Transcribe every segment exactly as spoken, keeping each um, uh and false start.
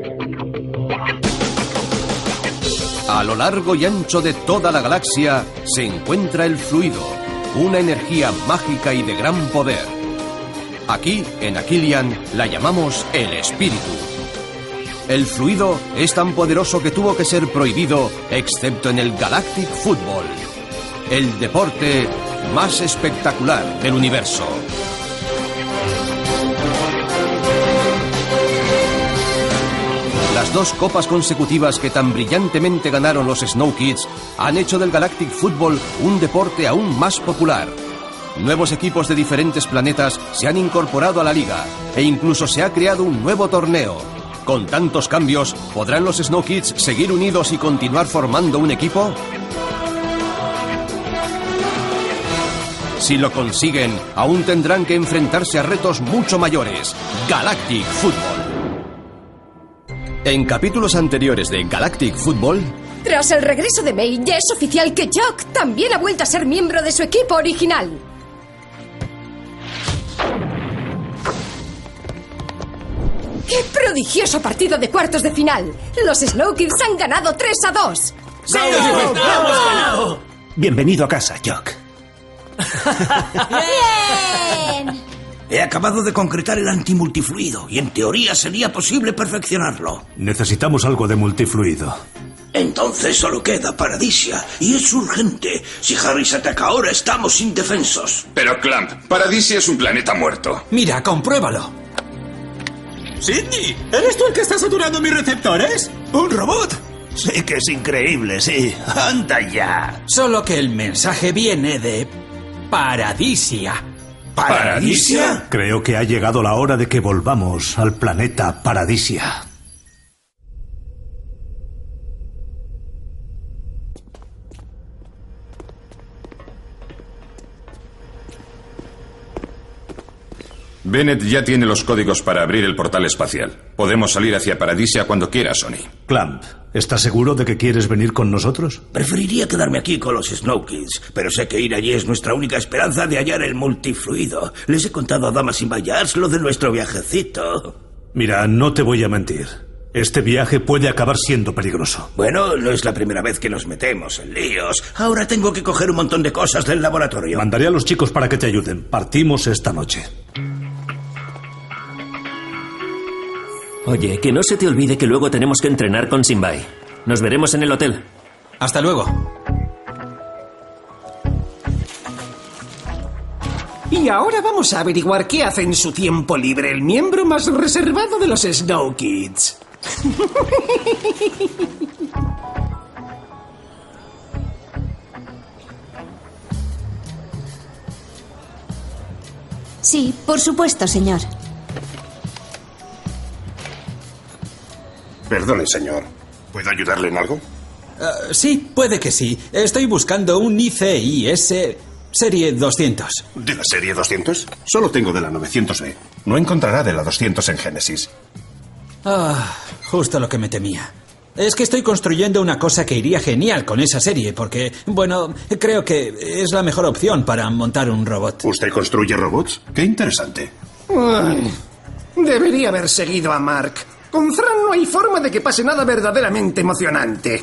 A lo largo y ancho de toda la galaxia se encuentra el fluido, una energía mágica y de gran poder. Aquí, en Aquilian, la llamamos el espíritu. El fluido es tan poderoso que tuvo que ser prohibido, excepto en el Galactic Football, el deporte más espectacular del universo. Las dos copas consecutivas que tan brillantemente ganaron los Snow Kids han hecho del Galactic Football un deporte aún más popular. Nuevos equipos de diferentes planetas se han incorporado a la liga e incluso se ha creado un nuevo torneo. Con tantos cambios, ¿podrán los Snow Kids seguir unidos y continuar formando un equipo? Si lo consiguen, aún tendrán que enfrentarse a retos mucho mayores. Galactic Football. En capítulos anteriores de Galactic Football... Tras el regreso de May, ya es oficial que Jock también ha vuelto a ser miembro de su equipo original. ¡Qué prodigioso partido de cuartos de final! Los Snow Kids han ganado tres a dos. ¡Sí! ¡Hemos ganado! Bienvenido a casa, Jock. ¡Bien! He acabado de concretar el antimultifluido y en teoría sería posible perfeccionarlo. Necesitamos algo de multifluido. Entonces solo queda Paradisia y es urgente. Si Harry se ataca ahora, estamos indefensos. Pero Clamp, Paradisia es un planeta muerto. Mira, compruébalo. Sidney, ¿eres tú el que está saturando mis receptores? ¿Un robot? Sí que es increíble, sí. ¡Anda ya! Solo que el mensaje viene de Paradisia. ¿Paradisia? Creo que ha llegado la hora de que volvamos al planeta Paradisia. Bennett ya tiene los códigos para abrir el portal espacial. Podemos salir hacia Paradisia cuando quiera, Sonny. Clamp, ¿estás seguro de que quieres venir con nosotros? Preferiría quedarme aquí con los Snow Kids, pero sé que ir allí es nuestra única esperanza de hallar el multifluido. Les he contado a Damas sin Bayards lo de nuestro viajecito. Mira, no te voy a mentir. Este viaje puede acabar siendo peligroso. Bueno, no es la primera vez que nos metemos en líos. Ahora tengo que coger un montón de cosas del laboratorio. Mandaré a los chicos para que te ayuden. Partimos esta noche. Oye, que no se te olvide que luego tenemos que entrenar con Sinbad. Nos veremos en el hotel. Hasta luego. Y ahora vamos a averiguar qué hace en su tiempo libre el miembro más reservado de los Snow Kids. Sí, por supuesto, señor. Perdone, señor. ¿Puedo ayudarle en algo? Uh, sí, puede que sí. Estoy buscando un I C I S serie doscientos. ¿De la serie doscientos? Solo tengo de la novecientos B. No encontrará de la doscientos en Génesis. Ah, justo lo que me temía. Es que estoy construyendo una cosa que iría genial con esa serie, porque, bueno, creo que es la mejor opción para montar un robot. ¿Usted construye robots? Qué interesante. Ay, debería haber seguido a Mark. Con Thran no hay forma de que pase nada verdaderamente emocionante.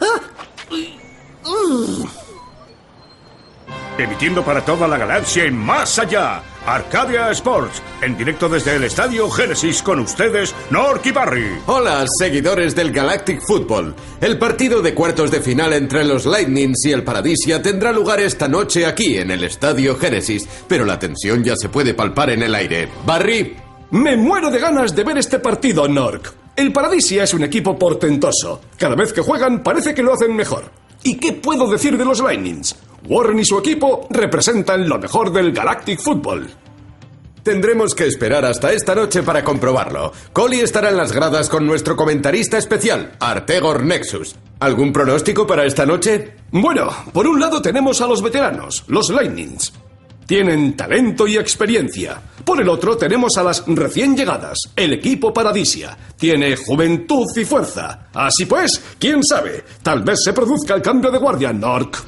Emitiendo para toda la galaxia y más allá, Arcadia Sports, en directo desde el Estadio Génesis, con ustedes, Nork y Barry. Hola, seguidores del Galactic Football. El partido de cuartos de final entre los Lightnings y el Paradisia tendrá lugar esta noche aquí, en el Estadio Génesis, pero la tensión ya se puede palpar en el aire. Barry... Me muero de ganas de ver este partido, Nork. El Paradisia es un equipo portentoso. Cada vez que juegan parece que lo hacen mejor. ¿Y qué puedo decir de los Lightnings? Warren y su equipo representan lo mejor del Galactic Football. Tendremos que esperar hasta esta noche para comprobarlo. Collie estará en las gradas con nuestro comentarista especial, Artegor Nexus. ¿Algún pronóstico para esta noche? Bueno, por un lado tenemos a los veteranos, los Lightnings. Tienen talento y experiencia. Por el otro tenemos a las recién llegadas, el equipo Paradisia. Tiene juventud y fuerza. Así pues, quién sabe, tal vez se produzca el cambio de guardia, Nork.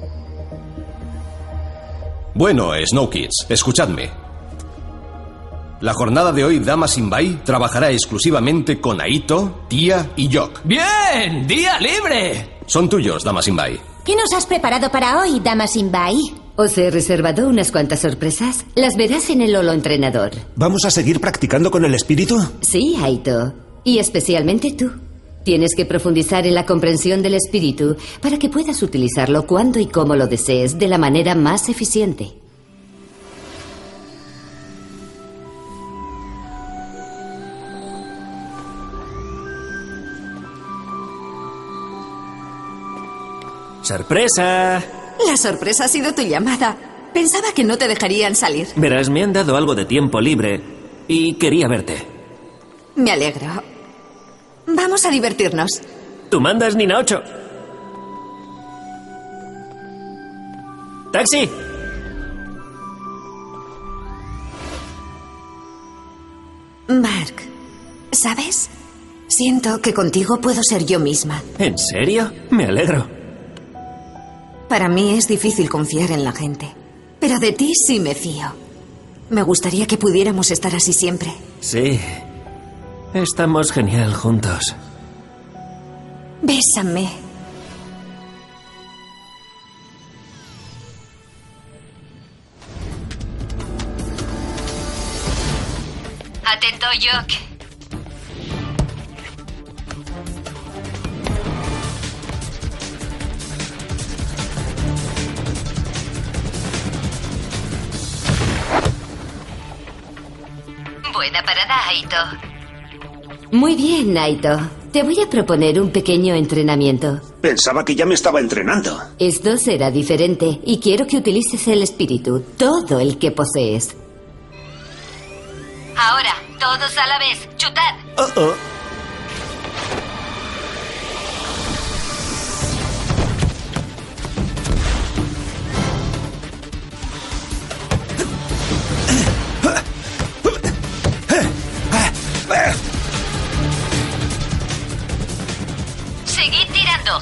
Bueno, Snow Kids, escuchadme. La jornada de hoy, Dama Sinbai trabajará exclusivamente con Aito, Tia y Yok. ¡Bien! ¡Día libre! Son tuyos, Dama Sinbai. ¿Qué nos has preparado para hoy, Dama Sinbai? Os he reservado unas cuantas sorpresas. Las verás en el holo entrenador. ¿Vamos a seguir practicando con el espíritu? Sí, Aito. Y especialmente tú. Tienes que profundizar en la comprensión del espíritu para que puedas utilizarlo cuando y como lo desees de la manera más eficiente. ¡Sorpresa! La sorpresa ha sido tu llamada. Pensaba que no te dejarían salir. Verás, me han dado algo de tiempo libre y quería verte. Me alegro. Vamos a divertirnos. Tú mandas, Nina ocho. ¡Taxi! Mark, ¿sabes? Siento que contigo puedo ser yo misma. ¿En serio? Me alegro. Para mí es difícil confiar en la gente, pero de ti sí me fío. Me gustaría que pudiéramos estar así siempre. Sí. Estamos genial juntos. Bésame. Atento, Yok. Buena parada, Aito. Muy bien, Aito. Te voy a proponer un pequeño entrenamiento. Pensaba que ya me estaba entrenando. Esto será diferente y quiero que utilices el espíritu, todo el que posees. Ahora, todos a la vez, chutad. Uh -oh. Seguid tirando.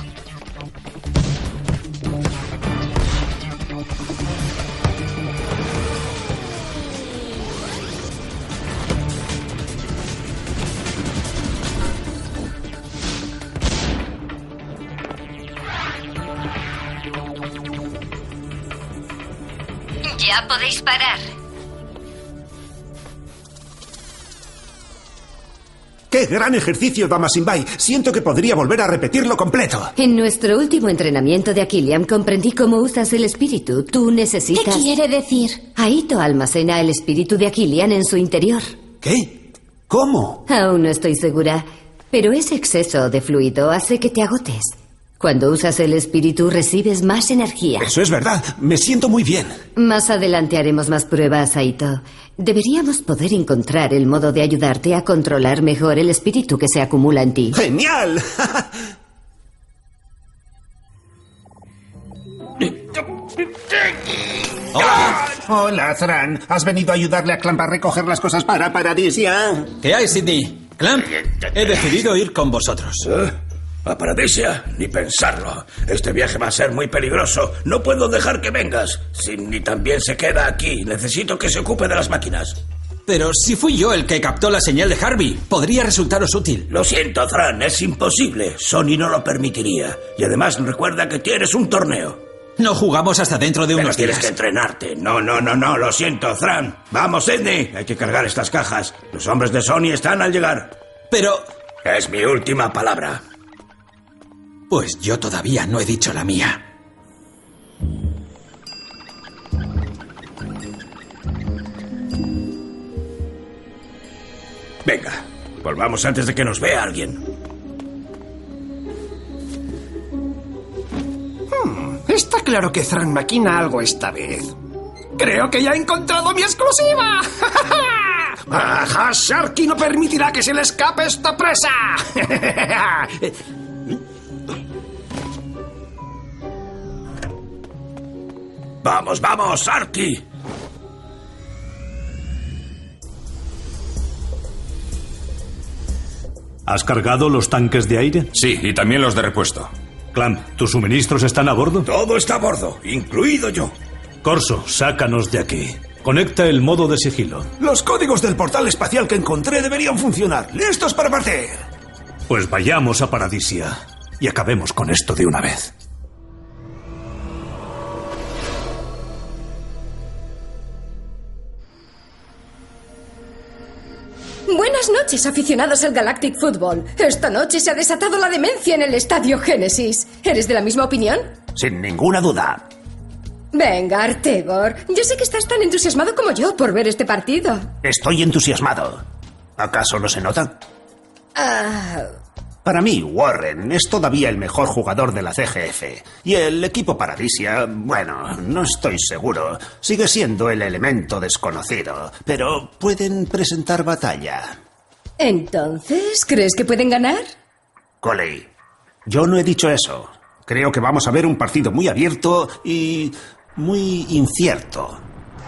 Ya podéis parar. ¡Qué gran ejercicio, Dama Sinbai! Siento que podría volver a repetirlo completo. En nuestro último entrenamiento de Aquiliam comprendí cómo usas el espíritu. Tú necesitas... ¿Qué quiere decir? Aito almacena el espíritu de Aquilian en su interior. ¿Qué? ¿Cómo? Aún no estoy segura, pero ese exceso de fluido hace que te agotes. Cuando usas el espíritu recibes más energía. Eso es verdad. Me siento muy bien. Más adelante haremos más pruebas, Aito. Deberíamos poder encontrar el modo de ayudarte a controlar mejor el espíritu que se acumula en ti. ¡Genial! Hola. Hola, Thran. ¿Has venido a ayudarle a Clamp a recoger las cosas para Paradisia? ¿Qué hay, Sidney? Clamp, he decidido ir con vosotros. ¿Eh? ¿A Paradisia? Ni pensarlo. Este viaje va a ser muy peligroso. No puedo dejar que vengas. Sidney también se queda aquí. Necesito que se ocupe de las máquinas. Pero si fui yo el que captó la señal de Harvey, podría resultaros útil. Lo siento, Thran, es imposible. Sony no lo permitiría. Y además recuerda que tienes un torneo. No jugamos hasta dentro de Pero unos tienes días. que entrenarte. No, no, no, no, lo siento, Thran. Vamos, Sidney. Hay que cargar estas cajas. Los hombres de Sony están al llegar. Pero... Es mi última palabra. Pues yo todavía no he dicho la mía. Venga, volvamos antes de que nos vea alguien. Hmm, está claro que Thran maquina algo esta vez. Creo que ya he encontrado mi exclusiva. ¡Ajá! Sharky no permitirá que se le escape esta presa. ¡Vamos, vamos, Arky! ¿Has cargado los tanques de aire? Sí, y también los de repuesto. Clamp, ¿tus suministros están a bordo? Todo está a bordo, incluido yo. Corso, sácanos de aquí. Conecta el modo de sigilo. Los códigos del portal espacial que encontré deberían funcionar. ¡Listos para partir! Pues vayamos a Paradisia y acabemos con esto de una vez. Buenas noches, aficionados al Galactic Football. Esta noche se ha desatado la demencia en el Estadio Génesis. ¿Eres de la misma opinión? Sin ninguna duda. Venga, Artebor. Yo sé que estás tan entusiasmado como yo por ver este partido. Estoy entusiasmado. ¿Acaso no se nota? Ah... Para mí, Warren es todavía el mejor jugador de la C G F. Y el equipo Paradisia, bueno, no estoy seguro. Sigue siendo el elemento desconocido. Pero pueden presentar batalla. Entonces, ¿crees que pueden ganar? Coley, yo no he dicho eso. Creo que vamos a ver un partido muy abierto y muy incierto.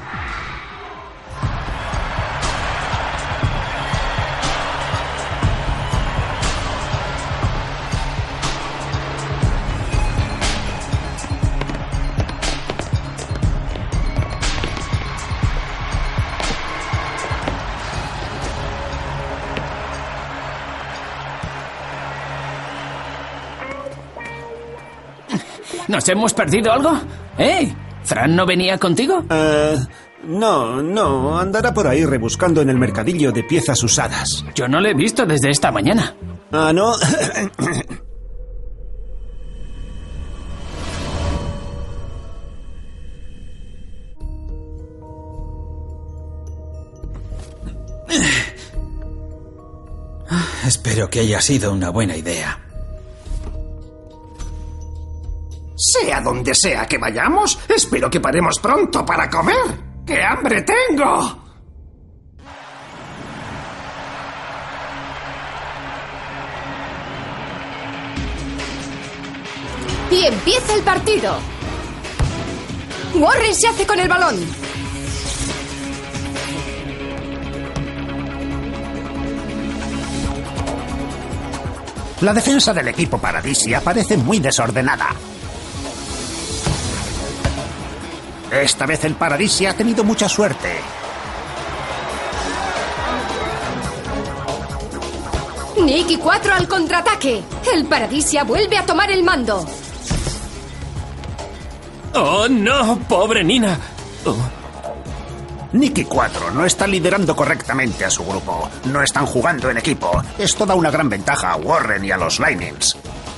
¿Nos hemos perdido algo? ¿Eh? ¿Fran no venía contigo? Uh, no, no. Andará por ahí rebuscando en el mercadillo de piezas usadas. Yo no lo he visto desde esta mañana. Ah, ¿no? Espero que haya sido una buena idea. Sea donde sea que vayamos, espero que paremos pronto para comer. ¡Qué hambre tengo! Y empieza el partido. Warren se hace con el balón. La defensa del equipo Paradisia parece muy desordenada. Esta vez el Paradisia ha tenido mucha suerte. Nicky cuatro al contraataque. El Paradisia vuelve a tomar el mando. ¡Oh, no! ¡Pobre Nina! Oh. Nicky cuatro no está liderando correctamente a su grupo. No están jugando en equipo. Esto da una gran ventaja a Warren y a los Lightnings.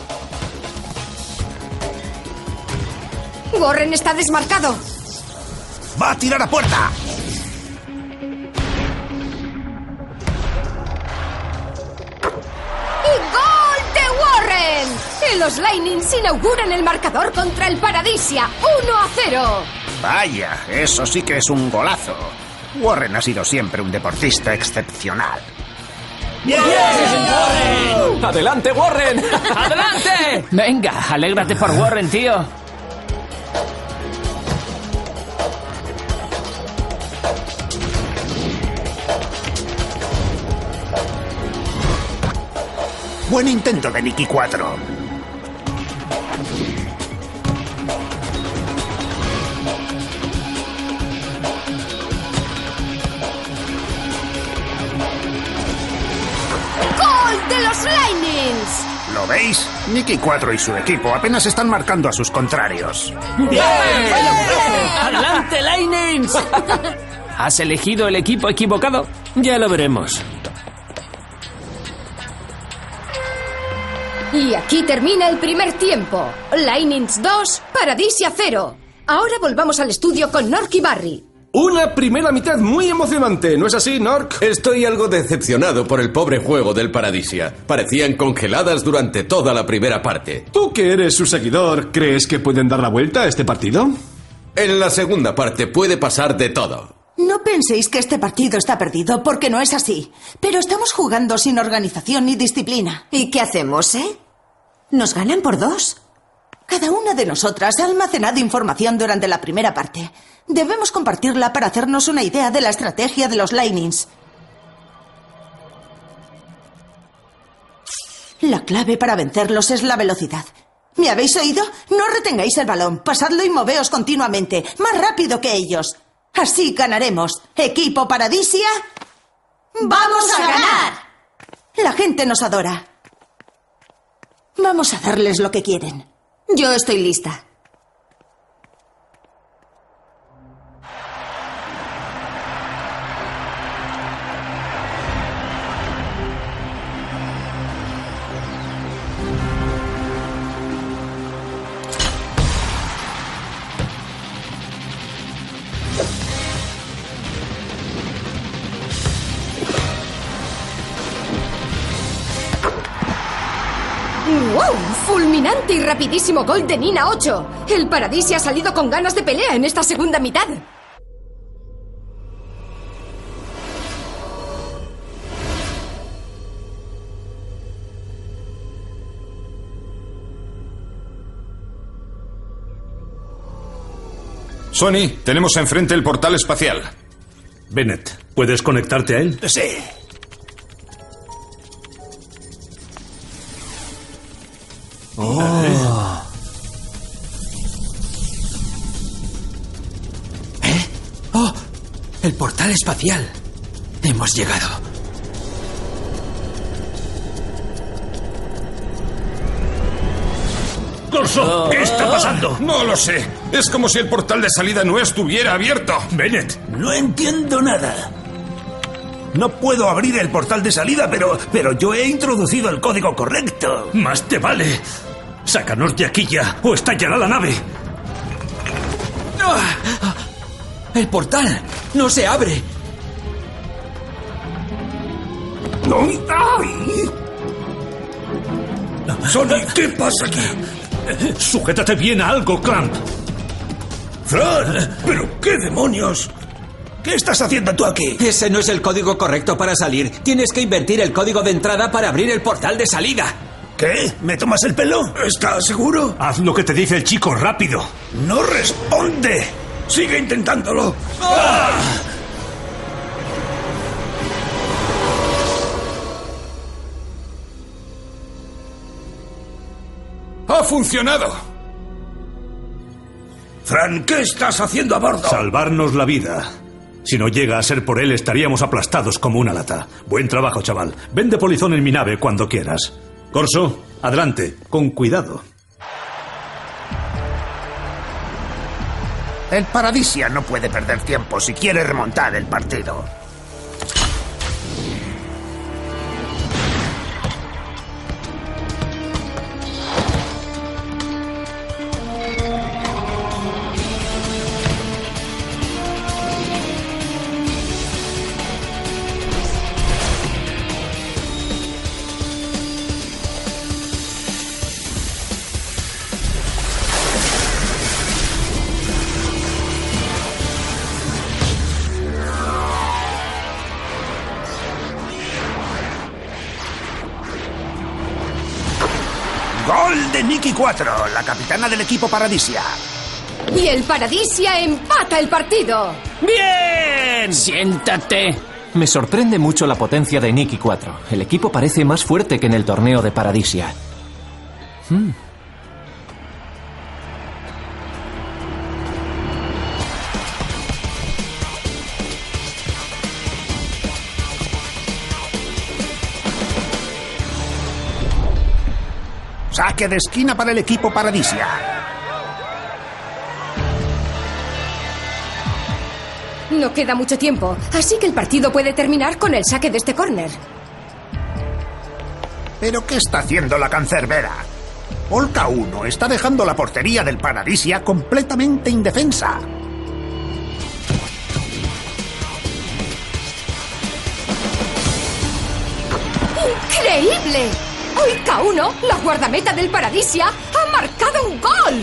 Warren está desmarcado. ¡Va a tirar a puerta! ¡Y gol de Warren! Y los Lightnings inauguran el marcador contra el Paradisia. uno a cero. Vaya, eso sí que es un golazo. Warren ha sido siempre un deportista excepcional. ¡Bien! ¡Warren! ¡Adelante, Warren! ¡Adelante! Venga, alégrate por Warren, tío. Buen intento de Nicky cuatro. ¡Gol de los Lightnings! ¿Lo veis? Nicky cuatro y su equipo apenas están marcando a sus contrarios. ¡Bien! ¡Adelante, Lightnings! ¿Has elegido el equipo equivocado? Ya lo veremos. Y aquí termina el primer tiempo. Lightnings dos, Paradisia cero. Ahora volvamos al estudio con Nork y Barry. Una primera mitad muy emocionante, ¿no es así, Nork? Estoy algo decepcionado por el pobre juego del Paradisia. Parecían congeladas durante toda la primera parte. Tú que eres su seguidor, ¿crees que pueden dar la vuelta a este partido? En la segunda parte puede pasar de todo. No penséis que este partido está perdido, porque no es así. Pero estamos jugando sin organización ni disciplina. ¿Y qué hacemos, eh? Nos ganan por dos. Cada una de nosotras ha almacenado información durante la primera parte. Debemos compartirla para hacernos una idea de la estrategia de los Lightnings. La clave para vencerlos es la velocidad. ¿Me habéis oído? No retengáis el balón, pasadlo y moveos continuamente, más rápido que ellos. Así ganaremos. Equipo Paradisia, ¡vamos a ganar! La gente nos adora. Vamos a darles lo que quieren. Yo estoy lista. ¡Wow! ¡Fulminante y rapidísimo gol de Nina ocho! El Paradisi ha salido con ganas de pelea en esta segunda mitad. Sony, tenemos enfrente el portal espacial. Bennett, ¿puedes conectarte a él? Sí. Oh. ¿Eh? ¡Oh! El portal espacial. Hemos llegado. ¡Corso! ¿Qué está pasando? No lo sé. Es como si el portal de salida no estuviera abierto. Bennett. No entiendo nada. No puedo abrir el portal de salida, pero, pero yo he introducido el código correcto. Más te vale. Sácanos de aquí ya, o estallará la nave. El portal no se abre. No. ¡Ay! Sony, ¿qué pasa aquí? Sujétate bien a algo, Clamp. Fran, ¿pero qué demonios? ¿Qué estás haciendo tú aquí? Ese no es el código correcto para salir. Tienes que invertir el código de entrada para abrir el portal de salida. ¿Qué? ¿Me tomas el pelo? ¿Estás seguro? Haz lo que te dice el chico rápido. ¡No responde! ¡Sigue intentándolo! ¡Ah! ¡Ha funcionado! Fran, ¿qué estás haciendo a bordo? Salvarnos la vida. Si no llega a ser por él, estaríamos aplastados como una lata. Buen trabajo, chaval. Ven de polizón en mi nave cuando quieras. Corso, adelante, con cuidado. El Paradisia no puede perder tiempo si quiere remontar el partido. Gol de Nikki cuatro, la capitana del equipo Paradisia. Y el Paradisia empata el partido. ¡Bien! ¡Siéntate! Me sorprende mucho la potencia de Nikki cuatro. El equipo parece más fuerte que en el torneo de Paradisia. Hmm. Saque de esquina para el equipo Paradisia. No queda mucho tiempo, así que el partido puede terminar con el saque de este córner. ¿Pero qué está haciendo la cancerbera? Polka uno está dejando la portería del Paradisia completamente indefensa. ¡Increíble! Hoy K uno, la guardameta del Paradisia, ha marcado un gol.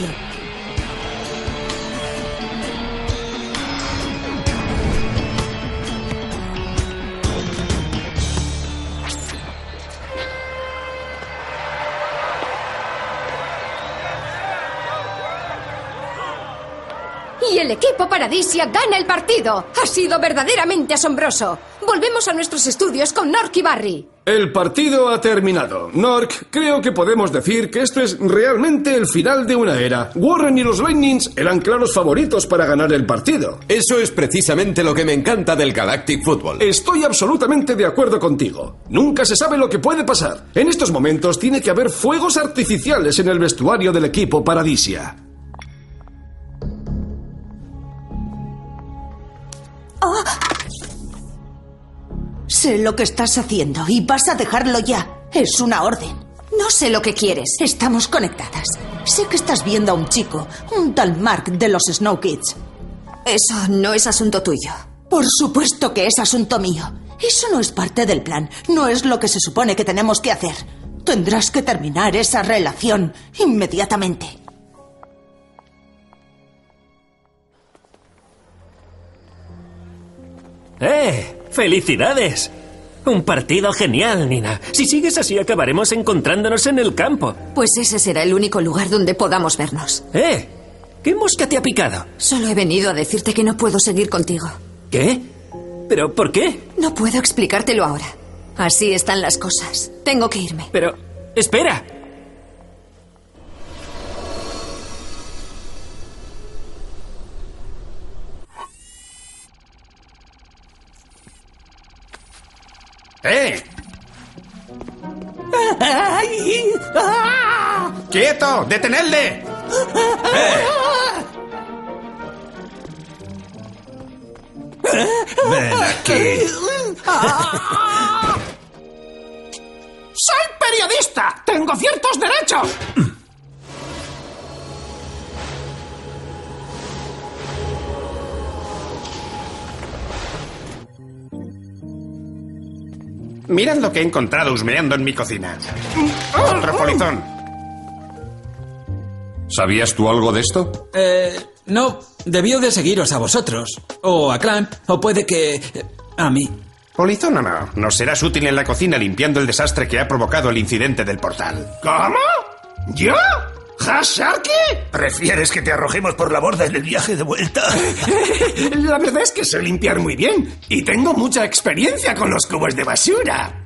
Y el equipo Paradisia gana el partido. Ha sido verdaderamente asombroso. volvemos a nuestros estudios con Nork y Barry. El partido ha terminado. Nork, creo que podemos decir que esto es realmente el final de una era. Warren y los Lightnings eran claros favoritos para ganar el partido. Eso es precisamente lo que me encanta del Galactic Football. Estoy absolutamente de acuerdo contigo. Nunca se sabe lo que puede pasar. En estos momentos tiene que haber fuegos artificiales en el vestuario del equipo Paradisia. Oh. Sé lo que estás haciendo y vas a dejarlo ya. Es una orden. No sé lo que quieres. Estamos conectadas. Sé que estás viendo a un chico, un tal Mark de los Snow Kids. Eso no es asunto tuyo. Por supuesto que es asunto mío. Eso no es parte del plan. No es lo que se supone que tenemos que hacer. Tendrás que terminar esa relación inmediatamente. ¡Eh! ¡Felicidades! Un partido genial, Nina. Si sigues así acabaremos encontrándonos en el campo. Pues ese será el único lugar donde podamos vernos. ¡Eh! ¿Qué mosca te ha picado? Solo he venido a decirte que no puedo seguir contigo. ¿Qué? ¿Pero por qué? No puedo explicártelo ahora. Así están las cosas. Tengo que irme. Pero... ¡espera! ¡Eh! ¡Quieto! ¡Detenedle! ¡Eh! ¡Ven aquí! ¡Soy periodista! ¡Tengo ciertos derechos! Mirad lo que he encontrado husmeando en mi cocina. Otro polizón. ¿Sabías tú algo de esto? Eh, no. Debió de seguiros a vosotros. O a Clamp. O puede que... a mí. Polizón o no, nos serás útil en la cocina limpiando el desastre que ha provocado el incidente del portal. ¿Cómo? ¿Yo? ¿Hasharky? ¿Prefieres que te arrojemos por la borda en el viaje de vuelta? La verdad es que sé limpiar muy bien y tengo mucha experiencia con los cubos de basura.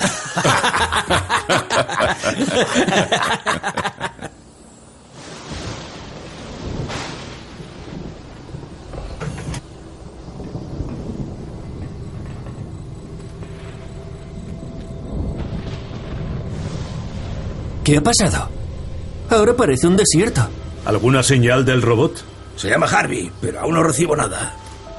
¿Qué ha pasado? Ahora parece un desierto. ¿Alguna señal del robot? Se llama Harvey, pero aún no recibo nada.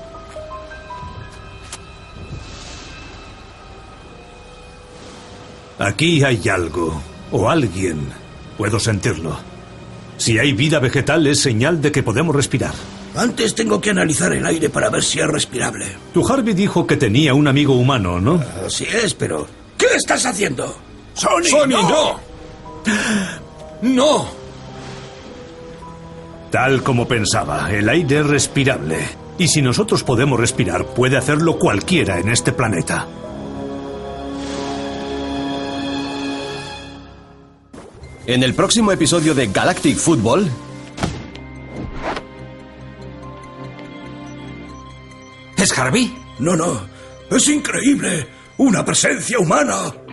Aquí hay algo, o alguien. Puedo sentirlo. Si hay vida vegetal es señal de que podemos respirar. Antes tengo que analizar el aire para ver si es respirable. Tu Harvey dijo que tenía un amigo humano, ¿no? Así es, pero... ¿qué estás haciendo? ¡Sony, Sony no! no! ¡No! Tal como pensaba, el aire es respirable. Y si nosotros podemos respirar, puede hacerlo cualquiera en este planeta. En el próximo episodio de Galactic Football... ¿Es Harvey? No, no. Es increíble. Una presencia humana.